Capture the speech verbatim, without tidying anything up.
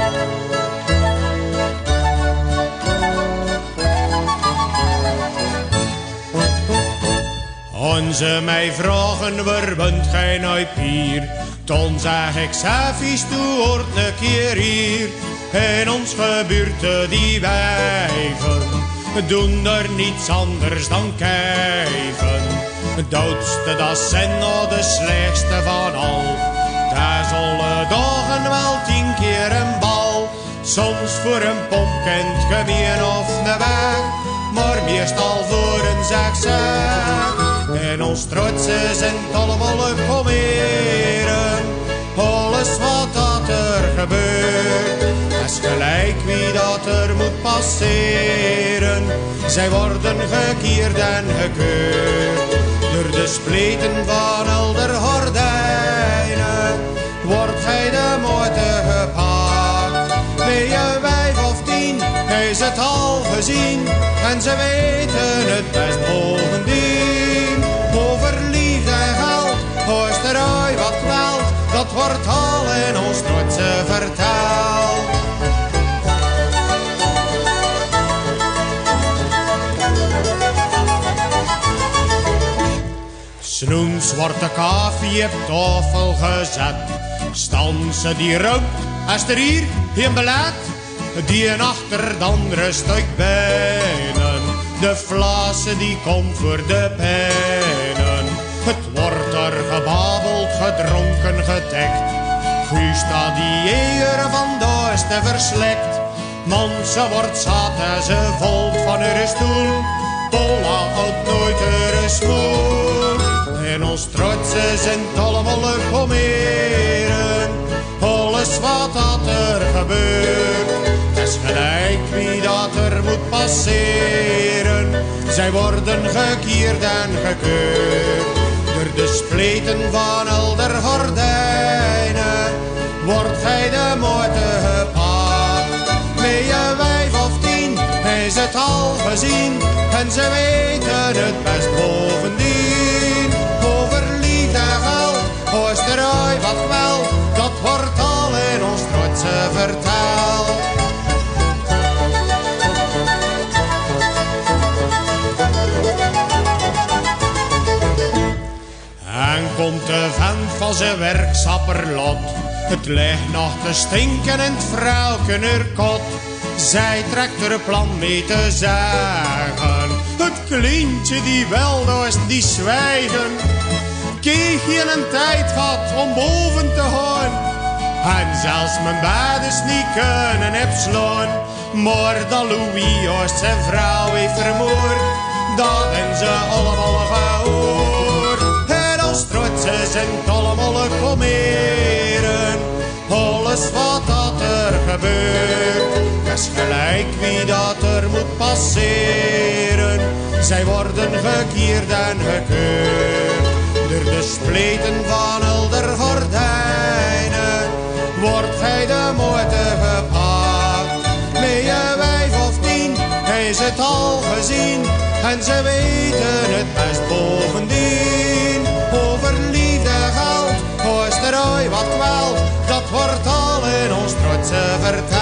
En ze mij vragen, waar bent gij nou Pier? Dan zeg ik, Safies, toe hoort een keer hier. In ons gebuurte die wijven doen er niets anders dan kijven. Het oudste, dat zijn nou de slechtste van al. Daar is alle dagen wel tien keer een bal. Soms voor een pomp kent gemeen of een weg, maar meestal voor een zeg-zeg. En ons trotsen zijn allemaal komeren, alles wat dat er gebeurt. Is gelijk wie dat er moet passeren, zij worden gekeerd en gekeurd. Door de spleten van al de gordijnen wordt gij de moeite gepakt. Ben je vijf of tien, is het al gezien en ze weten het best bovendien. Over liefde en geld, hoest er ooit wat kwelt, dat wordt al in ons trotsen verteld. Snoems wordt de koffie op tafel gezet, staan ze die rookt, als er hier geen belet, die een achter de andere stuk binnen. De flassen die komt voor de pennen. Het wordt er gebabbeld, gedronken, gedekt. Guus staat die eer van de is te verslikt. Man, ze wordt zat en ze valt van haar stoel. Pola houdt nooit haar smoel. En ons trotsen zijn allemaal komeren. Alles wat dat er gebeurt, is gelijk wie dat er moet passeren. Zij worden gekeerd en gekeurd. Door de spleten van al der gordijnen wordt gij de moeite gepakt. Ben je vijf of tien, is het al gezien en ze weten het best bovendien. Over liefde en geld, hoest er ooit wat wel, dat wordt al in ons trotsen verteld. En komt de vent van zijn werksapperlot, het ligt nog te stinken in het vrouwken er kot. Zij trekt er plan mee te zeggen, het kleintje die wel doest die zwijgen. Keeg je een tijd gehad om boven te gaan, en zelfs mijn baders niet kunnen opslaan. Maar dat Louis ooit zijn vrouw heeft vermoord, dat hebben ze allemaal gehoord. En als trotsen zijn allemaal komeren, alles wat dat er gebeurt, is gelijk wie dat er moet passeren. Zij worden gekeerd en gekeurd. Door de spleten van al der gordijnen wordt gij de moeite gepakt. Ben je vijf of tien, is het al gezien en ze weten het best bovendien. Over liefde en geld, hoest er ooit wat kwelt, dat wordt al in ons trotsen verteld.